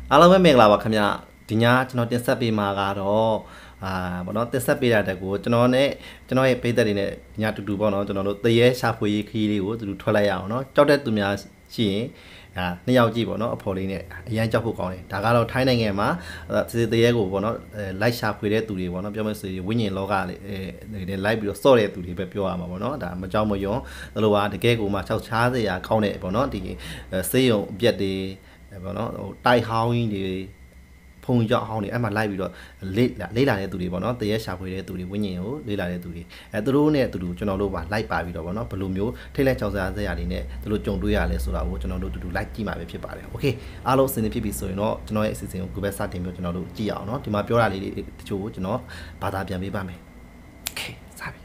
အားလုံးပဲမင်္ဂလာပါခင်ဗျဒီညကျွန်တော်တင်ဆက်ပေးမှာကတော့ဘောနော်တင်ဆက်ပေးရတဲ့ကိုကျွန်တော်ရဲ့ပိတ်သက်တွေနဲ့ညတူတူပေါ့နော်ကျွန်တော်တို့တရေရှာဖွေရေးခီးလေးကိုသူတို့ထွက်လိုက်ရအောင်နော်ကြောက်တဲ့သူများရှိရင်နှစ်ယောက်ကြည့်ပေါ့နော်အဖော်လေးနဲ့အရန်ကြောက်ဖို့ကောင်းတယ်ဒါကတော့ထိုင်းနိုင်ငံမှာတရေကိုပေါ့နော်လိုက်ရှာဖွေတဲ့သူတွေပေါ့နော်ပြောမယ်ဆိုရင်ဝိညာဉ်လောကလေးလိုက်ပြီးတော့စော့တဲ့သူတွေပဲပြောရမှာပေါ့နော်ဒါမကြောက်မယွန်းဒါလိုပါတကယ်ကိုမှ၆ချားစရာကောင်းတဲ့ပေါ့နော်ဒီစေးရုံအပြက်တွေပေါ့နော်ဟိုတိုက်ဟောင်းကြီးတွေဖုံကြောက်ဟောင်းတွေအဲ့မှာလိုက်ပြီးတော့လေးလာတဲ့သူတွေပေါ့နော်တရက်ရှာဖွေတဲ့သူတွေဝိညာဉ်ကိုလေးလာတဲ့သူတွေသူတို့နဲ့တူတူကျွန်တော်တို့ပါလိုက်ပါပြီးတော့ပေါ့နော်ဘယ်လိုမျိုးထိတ်လက်ကြောက်စရာစရာတွေနဲ့သူတို့ကြုံတွေ့ရလဲဆိုတာကိုကျွန်တော်တို့တူတူလိုက်ကြည့်မှာပဲဖြစ်ပါတယ်โอเคအားလုံးအဆင်သင့်ဖြစ်ပြီဆိုရင်တော့ကျွန်တော်ရဲ့အစီအစဉ်ကိုကိုပဲစတင်ပြီးကျွန်တော်တို့ကြည့်အောင်เนาะဒီမှာပြောတာလေးတွေတချို့ကိုကျွန်တော်ဘာသာပြန်ပေးပါမယ်โอเคစပြီ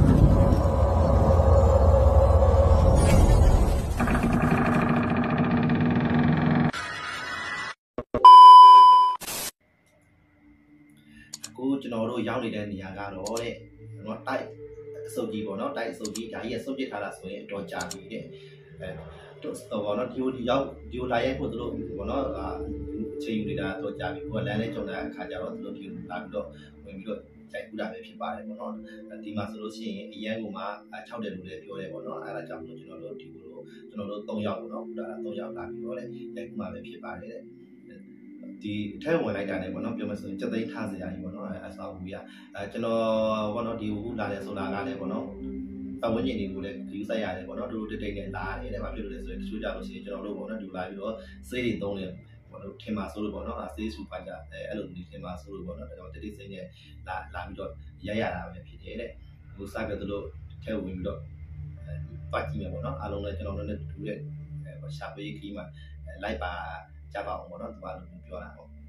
ကျွန်တော်တို့ရောက်နေတဲ့နေရာကတော့တဲ့ကျွန်တော်တိုက်အစုပ်ကြီးပေါ့နော်တိုက်အစုပ်ကြီးဒါကြီးကစုပ်ပစ်ထားတာဆိုရင်တော့ကြာပြီတဲ့တို့ဘောနော်ဒီလာရဲဖို့တို့ဘောနော်အချိန်ယူနေတာတော့ကြာပြီကိုကလမ်းလေးကြုံတဲ့အခါကျတော့တို့ဒီလာပြီးတော့ဝင်ပြီးတော့တိုက်ကူတာပဲဖြစ်ပါတယ်ပေါ့နော်ဒီမှာဆိုလို့ရှိရင်အရန်ကိုမှ6တယ်လို့လည်းပြောတယ်ပေါ့နော်အဲဒါကြောင့်မို့ကျွန်တော်တို့ဒီလိုကျွန်တော်တို့3ယောက်ပေါ့နော်ဒါ3ယောက်လာပြီးတော့လေတိုက်ကူမှာပဲဖြစ်ပါတယ်တဲ့ဒီထဲဝင်လိုက်တာနဲ့ပေါ့နော်ပြောမယ်ဆိုရင်စက်သိန်းထားစရာကြီးပေါ့နော်အဆောက်အဦကြီးကျွန်တော်ပေါ့နော်ဒီဟိုလာတယ်ဆိုတာကလည်းပေါ့နော်ပတ်ဝန်းကျင်တွေကိုလည်းယူဆိုင်ရတယ်ပေါ့နော်တို့တိတ်တိတ်နဲ့လာတယ်တဲ့ဘာဖြစ်လို့လဲဆိုရင်တချို့ကြလို့ရှိရင်ကျွန်တော်တို့ပေါ့နော်ဒီလာပြီးတော့စေးတွေသုံးတယ်ပေါ့နော်ထင်ပါဆိုလို့ပေါ့နော်စေးစူပါကြအဲ့လိုဒီထင်ပါဆိုလို့ပေါ့နော်ဒါကြောင့်တိတ်တိတ်စိမ့်နဲ့လာပြီးတော့ရရတာပဲဖြစ်တယ်တဲ့ဟိုစကတို့လို့ထဲဝင်ပြီးတော့ပတ်ကြည့်မယ်ပေါ့နော်အားလုံးလည်းကျွန်တော်တို့နဲ့တူတဲ့ရှာပေးခီးမှာလိုက်ပါကြပါအောင်ပေါ့နော်ဒီမှာလို့ပြောတာပေါ့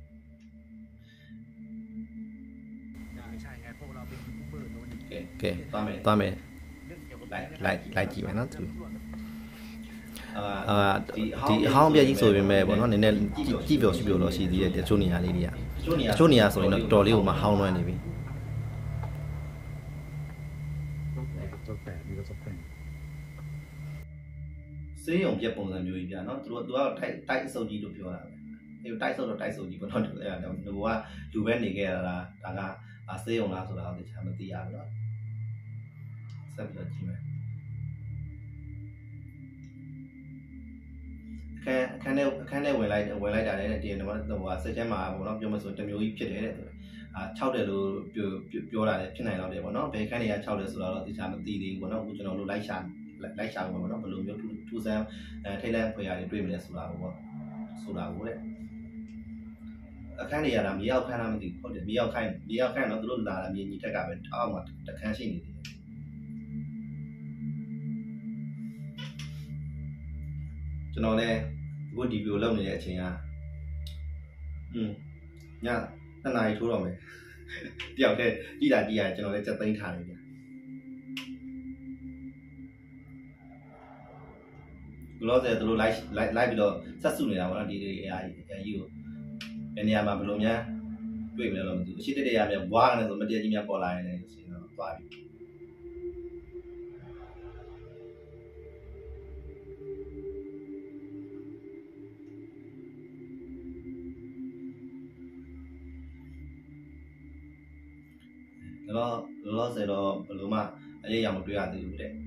ใช่ไงพวกเราเป็นยูทูบเบอร์โน้นโอเคသွားမယ်လိုက်ကြည့်မယ်နော်သူဒီအဟောင်းပြကြီးဆိုပေမဲ့ပေါ့နော်နည်းနည်းကြည့်ပြောရှိပြောတော့ရှိသေးတယ်တချို့နေရာလေးတွေကတချို့နေရာဆိုရင်တော့တော်လေးကိုမဟောင်းလွှမ်းနေပြီစေးရုံပြက်ပုံစံမျိုးကြီးပြနော်သူကတိုက်အစုပ်ကြီးလို့ပြောတာပဲအဲ့တိုက်စုပ်တော့တိုက်စုပ်ကြီးပေါ့နော်ဒီကလူပဲနေခဲ့ရတာဒါကစေးရုံလားဆိုတာတော့တခြားမသိရဘူးနော်ဆက်ပြီးတော့ကြည့်မယ်အခန်းထဲဝင်လိုက်တာလည်းဒီနံပါတ်ဟိုစက်ချမ်းမှာပေါ့နော်ပြောမဆိုတမျိုးကြီးဖြစ်တယ်တဲ့6တယ်လို့ပြောတာလည်းဖြစ်နိုင်တော့တယ်ပေါ့နော်ဘယ်ခန်းတွေက6တယ်ဆိုတော့တခြားမသိသေးဘူးပေါ့နော်အခုကျွန်တော်တို့လိုက်ရှာမှာပေါ့နော်ဘယ်လိုမျိုးထူးဆန်းထိတ်လန့်ဖွယ်ရာတွေတွေ့မလဲဆိုတာပေါ့ဆိုတာကိုတဲ့အခန်းတွေရတာမြေရောက်ခန်းလားမသိဘူးဟုတ်တယ်မြေရောက်ခန်းတော့သူတို့လာတာမြေကြီးထက်ကပဲအောက်မှာတခန်းရှိနေတယ်ကျွန်တော်လည်းအခုဒီဗီဒီယိုလုပ်နေတဲ့အချိန်ကည2 နာရီထိုးတော့မယ်တယောက်တည်းကြည့်တာကျွန်တော်လည်းစက်သိမ်းထားတယ်ဗျလောဆယ်သူတို့လိုက်ပြီးတော့ဆက်စုနေတာပေါ့နော်ဒီအရာကြီးကိုဘယ်နေရာမှာဘယ်လိုများတွေ့မလဲတော့မသိဘူးအရှိတရများဘွားကနေဆိုမတရားကြီးများပေါ်လာရင်လည်းဆိုရင်တော့သွားပြီလောဆယ်တော့ဘယ်လိုမှအရေးအယံမတွေ့ရသေးဘူးတဲ့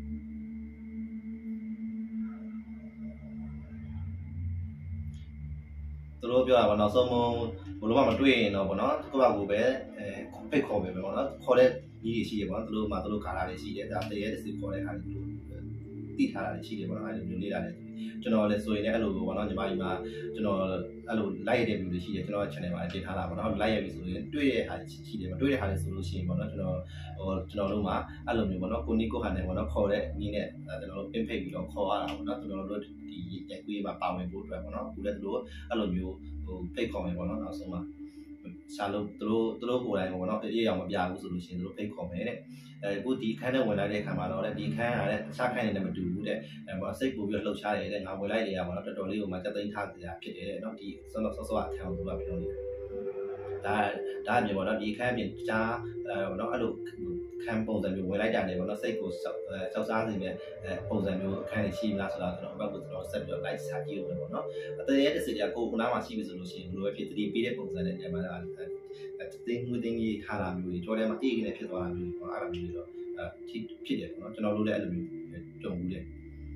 သူတို့ပြောတာပေါ့နောက်ဆုံးဘယ်လိုမှမတွေ့ရင်တော့ပေါ့နော်ကိုယ့်ဘာကိုပဲဖိတ်ခေါ်ပဲပေါ့နော်ခေါ်တဲ့ကြီးတွေရှိတယ်ပေါ့နော်သူတို့မှသူတို့ခါလာတွေရှိတယ်ဒါတရေတစ်စီခေါ်တဲ့ခါတွေသူတို့တိထားတာတွေရှိတယ်ပေါ့နော်အဲ့လိုမျိုးလေးလာတယ်ကျွန်တော်လည်းဆိုရင်လည်းအဲ့လိုပေါ့နော်ညီမကြီးမှာကျွန်တော်အဲ့လိုလိုက်ရတဲ့ဗီဒီယိုတွေရှိတယ်ကျွန်တော် channel မှာတင်ထားတာပေါ့နော်လိုက်ရပြီဆိုရင်တွေ့တဲ့ဟာရှိတယ်မတွေ့တဲ့ဟာတွေဆိုလို့ရှိရင်ပေါ့နော်ကျွန်တော်တို့မှာအဲ့လိုမျိုးပေါ့နော်ကိုနီကိုဟာနဲ့ပေါ့နော်ခေါ်တဲ့နီးနဲ့ကျွန်တော်တို့ပင်ဖိတ်ပြီးတော့ခေါ်ရတာပေါ့နော်ကျွန်တော်တို့ဒီရက်ကွေးမှာပါဝင်ဖို့အတွက်ပေါ့နော်အခုလည်းသူတို့အဲ့လိုမျိုးဖိတ်ခေါ်မယ်ပေါ့နော်နောက်ဆုံးမှာရှာလို့သူတို့ကိုယ်တိုင်ပေါ့နော်အေးအောင်မပြဘူးဆိုလို့ရှိရင်သူတို့ဖိတ်ခေါ်မယ်တဲ့အခုဒီခန်းထဲဝင်လိုက်တဲ့အခါမှာတော့ဒီခန်းကလည်းတခြားခန်းတွေနဲ့မတူဘူးတဲ့ပေါ့စိတ်ပို့ပြီးတော့လှုပ်ရှားတယ်တဲ့ငါဝင်လိုက်နေရပါတော့တော်တော်လေးကိုမှစက်သိမ်းထားစရာဖြစ်တယ်တဲ့နော်ဒီဆော့အခန်းကိုသူကပြောနေတာဒါအပြင်ပေါ့နော်ဒီခန်းအပြင်ကြားပေါ့နော်အဲ့လိုခန်းပုံစံမျိုးဝင်လိုက်တာနေပေါ့နော်စိတ်ကိုစောက်စားစေတဲ့ပုံစံမျိုးအခန်းတွေရှိမလားဆိုတော့ကျွန်တော်ဘက်ကိုကျွန်တော်ဆက်ပြီးတော့ like စာကြည့်လို့ပေါ့နော်အတရေတစ်စီကကိုခုနကရှိပြီဆိုလို့ရှိရင်ဘယ်လိုပဲဖြစ်တတိပေးတဲ့ပုံစံနဲ့ညမှာတင်းငွေတင်းကြီးထားတာမျိုးတွေကြော်ထဲမှာအေးကနေဖြစ်သွားတာမျိုးတွေပေါ့အဲ့လိုမျိုးတွေတော့ဖြစ်တယ်ပေါ့နော်ကျွန်တော်တို့လည်းအဲ့လိုမျိုးကြုံဘူးတယ်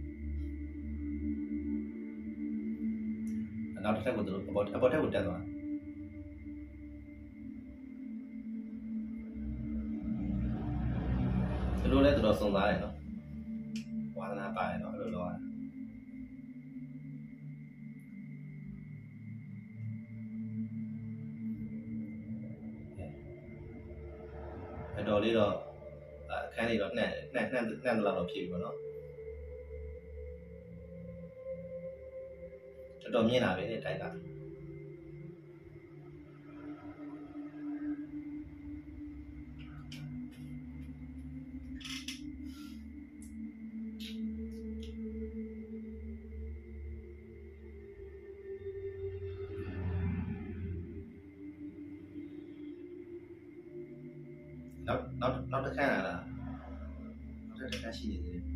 နောက်တစ်ခါကိုတို့အပေါ်ထက်ကိုတက်သွားတို့လည်းတော်စုံသားတယ်နော်ဝါသနာပါတယ်နော်အဲ့လိုတော့အတော်လေးတော့အခန်းလေးတော့နှံ့တော့ဖြစ်ပြီပေါ့နော်တော်မြင်လာပဲတဲ့တိုက်ကနောက်တစ်ခါလာတာနောက်တစ်ခါရှိနေတယ်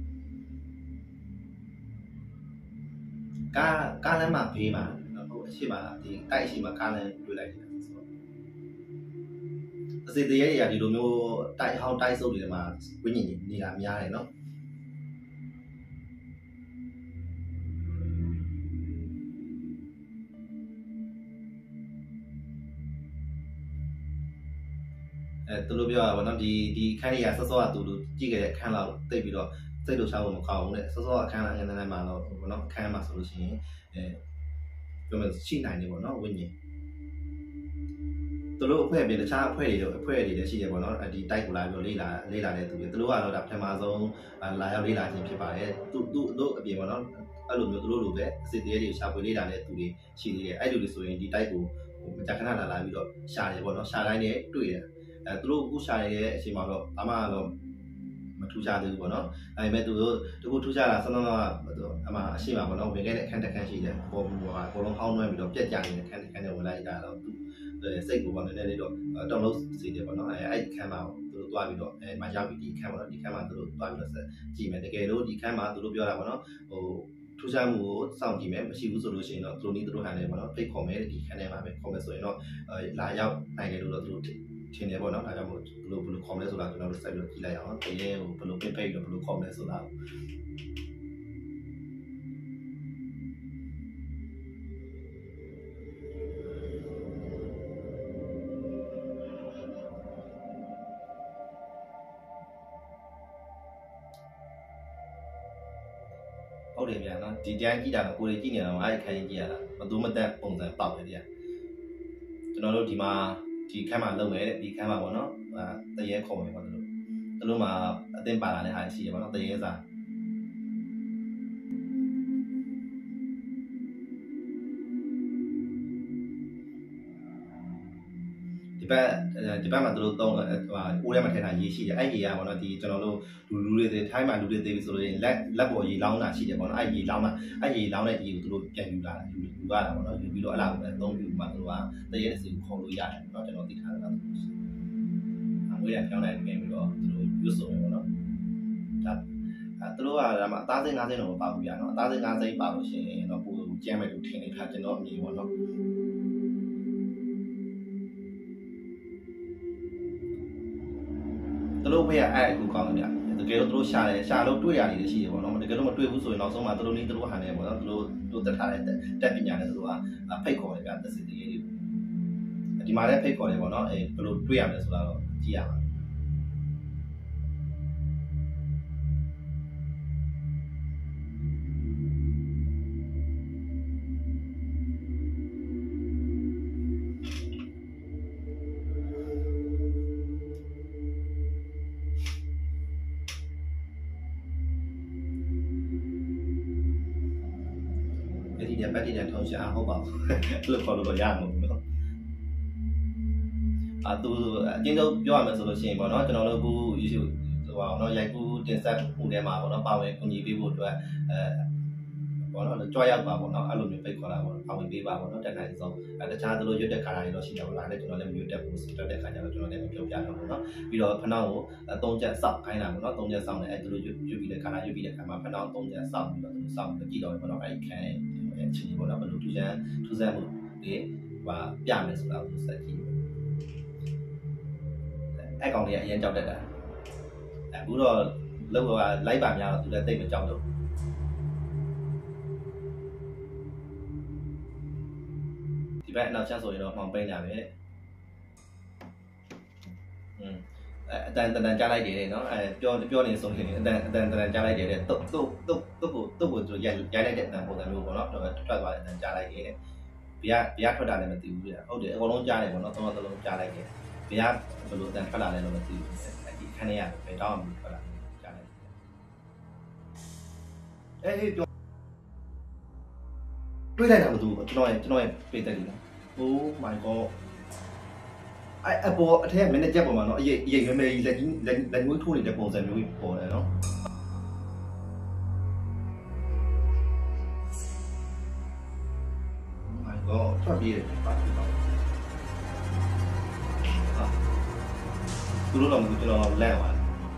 ကားလမ်းမှာဘေးမှာဟိုအရှိမဒီတိုက်အရှိမကားလမ်းတွေ့လိုက်တယ်ဆိုတော့အစီတရေတွေကဒီလိုမျိုးတိုက်ဟောင်းတိုက်စုပ်တွေမှာဝိညာဉ်ကြီးနေတာများတယ်နော်သူတို့ပြောတာပေါ့နော်ဒီခန်းလေးကစောစောကသူတို့ကြည့်ခဲ့တဲ့ခန်းလောက်တိတ်ပြီးတော့စိတ်လှုပ်ရှားဖို့မကောင်းဘူးတဲ့စောစောအခန်းတိုင်းမှာတော့ပေါ့နော်အခန်းမှာဆိုလို့ရှိရင်ပြောမယ်ရှိနိုင်တယ်ပေါ့နော်ဝိညာဉ်သူတို့အဖွဲ့ပြင်တခြားအဖွဲ့တွေလည်းရှိတယ်ပေါ့နော်ဒီတိုက်ကိုလာပြီးလေ့လာတဲ့သူတွေသူတို့ကတော့ဒါပထမဆုံးလာရောက်လေ့လာခြင်းဖြစ်ပါတယ်သူတို့အပြင်ပေါ့နော်အဲ့လိုမျိုးသူတို့လိုပဲအစစ်သေးတွေရှာဖွေလေ့လာတဲ့သူတွေရှိသေးတယ်အဲ့လိုတွေဆိုရင်ဒီတိုက်ကိုမကြာခဏလာပြီးတော့ရှာတယ်ပေါ့နော်ရှာတိုင်းနဲ့တွေ့တယ်သူတို့အခုရှာရတဲ့အချိန်မှာတော့အမှတော့မထူးခြားသေးဘူးပေါ့နော်။ဒါပေမဲ့သူတို့တခုထူးခြားတာဆက်တော့အမှအရှိမှာပေါ့နော်ဝင်ခဲ့တဲ့အခန်းတစ်ခန်းရှိတယ်။ပေါ်ဘောလုံးဟောင်းနှွှဲပြီးတော့ပြက်ကြနေတဲ့အခန်းတစ်ခန်းနဲ့ဝင်လိုက်တာတော့သူစိတ်ကိုပေါ့နည်းနည်းလေးတော့တောင်းလို့စီတယ်ပေါ့နော်။အဲ့ခန်းမှာသူတို့တွားပြီးတော့မရောက်ပြီးဒီခန်းပေါ့နော်ဒီခန်းမှာသူတို့တွားပြီးတော့ကြည့်မယ်တကယ်လို့ဒီခန်းမှာသူတို့ပြောတာပေါ့နော်ဟိုထူးခြားမှုကိုစောင့်ကြည့်မယ်မရှိဘူးဆိုလို့ရှိရင်တော့သူတို့နီးသူတို့ဟန်တယ်ပေါ့နော်ဖိတ်ခေါ်မယ်ဒီခန်းထဲမှာပဲခေါ်မယ်ဆိုရင်တော့လာရောက်နိုင်တယ်လို့တော့သူတို့ထင်တယ်ပေါ့နော်ဒါကြောင့်မို့ဘယ်လိုခေါ်မလဲဆိုတာကျွန်တော်တို့ဆက်ပြီးကြည့်လိုက်အောင်တကယ်ကိုဘယ်လိုပြင်ဖိတ်ပြီးတော့ဘယ်လိုခေါ်မလဲဆိုတာဟုတ်တယ်ဗျာနော်ဒီတိုင်းကြည့်တာကိုယ်ကြီးကြည့်နေတာအဲ့ခိုင်းကြည့်ရတာမသူမတက်ပုံစံပေါက်တယ်ဗျာကျွန်တော်တို့ဒီမှာဒီခန်းမှာလုပ်မယ်တဲ့ဒီခန်းမှာပေါ့နော်တရေခေါ်မယ်ပေါ့သူတို့မှာအသင်းပါလာတဲ့အားရှိရပါတော့တရေစားဒီဘက်မှာသူတို့သုံးအိုးထဲမှာထည့်ထားရေရှိတယ်အဲ့ရေကပေါ့နော်ဒီကျွန်တော်တို့လူတွေထိုင်းမှာလူတွေသေးပြီဆိုလို့လက်ပေါ်ရေလောင်းတာရှိတယ်ပေါ့နော်အဲ့ရေလောင်းတဲ့ရေကိုသူတို့ပြန်ယူလာတာယူရတာပေါ့နော်ယူပြီးတော့အဲ့လာကိုပဲသုံးပြီးမှသူတို့ကတရေစီကိုခေါ်လို့ရတယ်ပေါ့နော်ကျွန်တော်သိထားတာဆိုလို့ငွေရပြောင်းလိုက်ပြင်ပြီးတော့သူတို့ရွတ်ဆိုတယ်ပေါ့နော်ဒါသူတို့ကဒါမှအသားစိမ်း၅စိမ်းတော့မပါဘူးဗျာနော်အသားစိမ်း၅စိမ်းပါလို့ရှိရင်တော့ပိုကျမ်းမဲ့လို့ထင်နေတာကျွန်တော်အမြင်ပေါ့နော်သူတို့ဖေးအဲ့အခုကောင်းတယ်ဗျတကယ်လို့သူတို့ရှာလို့တွေ့ရနေတယ်ရှိတယ်ပေါ့နော်တကယ်လို့မတွေ့ဘူးဆိုရင်နောက်ဆုံးမှသူတို့နီးသူတို့ဟန်နေပေါ့နော်သူတို့တက်ထားတဲ့တက်ပညာနဲ့သူတို့ကဖိတ်ခေါ်တယ်ဗျသက်စစ်တရေတွေဒီမှာလည်းဖိတ်ခေါ်တယ်ပေါ့နော်ဘယ်လိုတွေ့ရမလဲဆိုတာတော့ကြည့်ရမှာပတ်တည်တဲ့ထုံးရှာဟုတ်ပါဘူးလို့ခေါ်လို့ရမှာပေါ့နော်သူအချင်းတို့ပြောရမယ်ဆိုလို့ရှိရင်ပေါ့နော်ကျွန်တော်တို့အခု YouTube ဟိုပါတော့ရိုက်ကူးတင်ဆက်မှုထဲမှာပေါ့နော်ပါဝင်ကူညီပေးဖို့အတွက်ဘောနော်ကြွားရောက်ပါဘောနော်အဲ့လိုမျိုးဖိတ်ခေါ်လာဘောအောင်ဝင်ပေးပါဘောနော်တက်နိုင်ဆုံးတခြားသူတို့ရွတ်တဲ့ခါတိုင်းတော့ရှိတယ်ဘောလားလည်းကျွန်တော်လည်းမရွတ်တက်ဘူးတက်တဲ့ခါကျတော့ကျွန်တော်လည်းမပြောပြတော့ဘူးနော်ပြီးတော့ဖနှောင်းကို3ချက်စောက်ခိုင်းတာဘောနော်3ချက်စောက်နေအဲ့သူတို့ရွတ်ပြီးတဲ့ခါတိုင်းရွတ်ပြီးတဲ့ခါမှာဖနှောင်း3ချက်စောက်ပြီးတော့သူစောက်ပြီးကြည့်တော့ဘောနော်အဲ့ခံအချင်းဘောနော်ဘယ်လိုထူးဆန်းမှုတွေဟာပြမယ်ဆိုတာကိုစက်ကြည့်အဲ့ကောင်တွေကအရင်ကြောက်တတ်တာအခုတော့လောက်ကလိုက်ပါများတော့သူလည်းသိမကြောက်တော့ဒီဘက်နောက်ချက်ဆိုရင်တော့မှောင်ပိန်းကြပဲအတန်ကြားလိုက်တယ်နော်ပြောနေဆုံးနေအတန်ကြားလိုက်တယ်တုတ်ကိုသူရိုက်လိုက်တဲ့အတန်ပုံစံမျိုးပေါ့နော်ထွက်သွားတဲ့အတန်ကြားလိုက်တယ်ဗျာထွက်တာလည်းမသိဘူးဗျာဟုတ်တယ်အကုန်လုံးကြားတယ်ပေါ့နော်သုံးလုံးကြားလိုက်တယ်ဗျာဘယ်လိုအတန်ထွက်လာလဲတော့မသိဘူးဒီခန်းထဲကဘယ်တော့မှမထွက်လာကြားလိုက်အဲ့ပြောတွေးလိုက်တာမသိဘူးကျွန်တော်ရဲ့ပေးတက်တယ်နော် Oh my god အဲ့အပေါ်အထက်ကမင်းနဲ့ကြက်ပေါ်မှာနော်အရေးမဲမဲကြီးလက်ငွေးထိုးနေတဲ့ပုံစံမျိုးကြီးပေါ်တယ်နော် Oh my god ထွက်ပြေးတယ်ပါပြီပါသူတို့တော့ကျွန်တော်လန့်သွား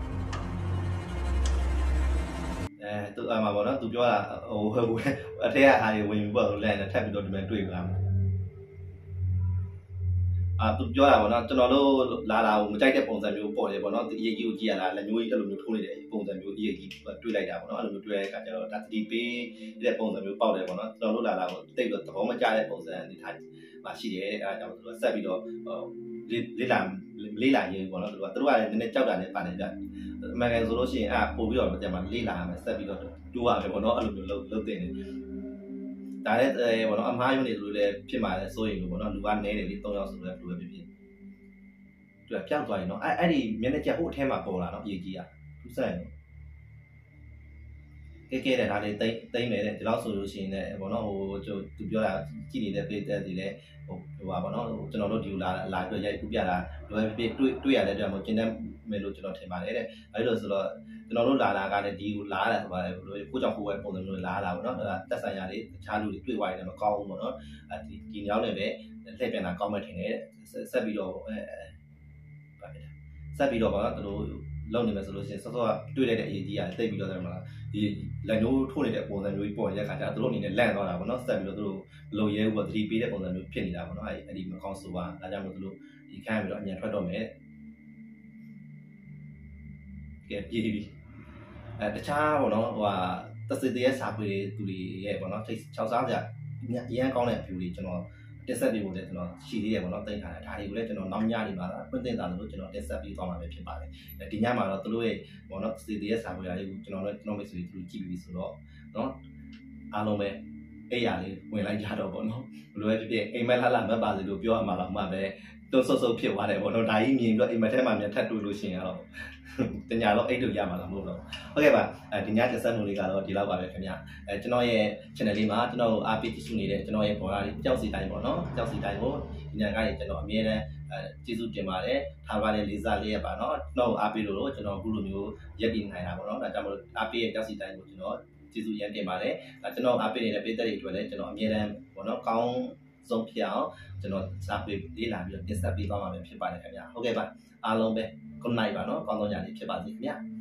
တယ်သူအမှာပေါ့နော်သူပြောတာဟိုအထက်ကအားရဝင်ပြီးပေါ့လန့်တယ်ထပ်ပြီးတော့ဒီမဲ့တွေ့ပါမယ်သူပြောတာပေါ့နော်ကျွန်တော်တို့လာကိုမကြိုက်တဲ့ပုံစံမျိုးပေါ်တယ်ပေါ့နော်ဒီအရေးကြီးကိုကြည့်ရတာလက်မျိုးကြီးအဲ့လိုမျိုးထိုးနေတဲ့ပုံစံမျိုးအရေးကြီးတွေ့လိုက်တာပေါ့နော်အဲ့လိုမျိုးတွေ့ရတဲ့အခါကျတော့ဒါသတိပေးတဲ့ပုံစံမျိုးပေါက်တယ်ပေါ့နော်ကျွန်တော်တို့လာကိုတိတ်တော့သဘောမကျတဲ့ပုံစံအနေထားမှာရှိတယ်အဲ့ဒါကြောင့်သူကဆက်ပြီးတော့လေးလာရေးပေါ့နော်သူကလည်းနည်းနည်းကြောက်တာနဲ့ပါတယ်ကြအမှန်ကန်ဆိုလို့ရှိရင်ပို့ပြီးတော့ကြမှာလေးလာရမယ်ဆက်ပြီးတော့တူရမယ်ပေါ့နော်အဲ့လိုမျိုးလုပ်တင်နေဒါလည်းဘောနော်အမားရုံနေလို့လည်းဖြစ်မှာလဲစိုးရင်လို့ဘောနော်လူကနေတယ်လေ3ယောက်ဆိုတော့လူပဲဖြစ်သူကပြောက်သွားရင်နော်အဲ့ဒီမျက်နှာချက်ဟိုအထဲမှာပေါ်လာနော်အရေးကြီးอ่ะသူစက်ရင်ကဲတဲ့ဒါလေးတိမ့်နေတဲ့ဒီလောက်ဆိုလို့ရှိရင်လည်းဘောနော်ဟိုသူပြောတာကြည့်နေတဲ့ပေးတဲ့ဒီလဲဟိုပါဘောနော်ကျွန်တော်တို့ဒီလာပြီးရိုက်ခုပြတာလွယ်ပြတွေ့ရတဲ့အတွက်မို့ကျင်းတဲ့မယ်လို့ကျွန်တော်ထင်ပါတယ်တဲ့အဲ့လိုဆိုတော့ကျွန်တော်တို့လာကလည်းဒီကိုလာရတာဆိုပါတယ်ကိုကြောင့်ကိုယ်ပဲပုံစံမျိုးလာတာပေါ့နော်တက်ဆိုင်ရာတွေတခြားလူတွေတွေ့သွားရင်လည်းမကောင်းဘူးပေါ့နော်ဒီညောင်းနဲ့ပဲလှည့်ပြန်တာကောင်းမှထင်တယ်ဆက်ပြီးတော့ဆက်ပြီးတော့ပါသူတို့လုံနေမယ်ဆိုလို့ရှိရင်စောစောကတွေ့လိုက်တဲ့အရေးကြီးရတယ်တိတ်ပြီးတော့တယ်မလားဒီလက်ညှိုးထိုးနေတဲ့ပုံစံမျိုးပေါ်နေတဲ့ခါကျတော့သူတို့အနေနဲ့လန့်သွားတာပေါ့နော်ဆက်ပြီးတော့သူတို့ဘလို့ရဲဘူးပေါ့သတိပေးတဲ့ပုံစံမျိုးဖြစ်နေတာပေါ့နော်အဲ့ဒီမကောင်းဆိုပါဒါကြောင့်မို့သူတို့ဒီခန်းပြီးတော့အမြန်ထွက်တော့မယ်ကဲပြေးပြီတခြားပေါ့နော်ဟိုတသစ်ရဲ့စာပေသူတွေရဲ့ပေါ့နော်6စားကြအရန်ကောင်းတဲ့အဖြူတွေကျွန်တော်တက်ဆက်ပြီးဖို့လည်းကျွန်တော်ရှိသေးတယ်ပေါ့နော်တင်ထားတယ်ဒါတွေကိုလည်းကျွန်တော်နောက်ညနေမှာဖွင့်သင်တာလို့ကျွန်တော်တက်ဆက်ပြီးသွားမှာပဲဖြစ်ပါတယ်ဒီညမှာတော့သူတို့ရဲ့ပေါ့နော်သစ်ရဲ့စာပေတွေကိုကျွန်တော်မိတ်ဆွေသူကြည့်ပြီးဆိုတော့နော်အားလုံးပဲအဲ့ရလေးဝင်လိုက်ကြတော့ပေါ့နော်ဘယ်လိုပဲဖြစ်ဖြစ်အိမ်မက်လှမက်ပါစေလို့ပြောရမှာတော့မှပဲတုံးဆုပ်ဖြစ်သွားတယ်ပေါ့နော်ဒါကြီးမြင်ပြီးတော့အိမ်မက်ထဲမှာမြန်ထပ်တွေ့လို့ရှိရင်တော့တညာတော့အိတ်တို့ရမှာလားမဟုတ်တော့ဟုတ်ကဲ့ပါဒီညကျဆက်မှုလေးကတော့ဒီလောက်ပါပဲခင်ဗျကျွန်တော်ရဲ့ channel လေးမှာကျွန်တော်အားပေးကြည့်ရှုနေတဲ့ကျွန်တော်ရဲ့ဘော်ဒါလေးကြောက်စီတိုင်းပေါ့နော်ကြောက်စီတိုင်းကိုဒီညကရေကျွန်တော်အမြဲတမ်းကျေးဇူးတင်ပါတယ်ထားပါတဲ့လေးစားလေးရပါနော်ကျွန်တော်အားပေးလို့ကျွန်တော်အခုလိုမျိုးရက်တည်နိုင်တာပေါ့နော်ဒါကြောင့်မလို့အားပေးရဲ့ကြောက်စီတိုင်းကိုကျွန်တော်ကျေးဇူးရမ်းတင်ပါတယ်ကျွန်တော်အားပေးနေတဲ့ပြည်သက်တွေအတွက်လည်းကျွန်တော်အမြဲတမ်းပေါ့နော်ကောင်းဆုံးဖြစ်အောင်ကျွန်တော်စာပေလေးလာပြီးတော့တင်ဆက်ပေးသွားမှာဖြစ်ပါတယ်ခင်ဗျဟုတ်ကဲ့ပါအားလုံးပဲgood night ပါနော်ကောင်းသောညလေးဖြစ်ပါစေခင်ဗျ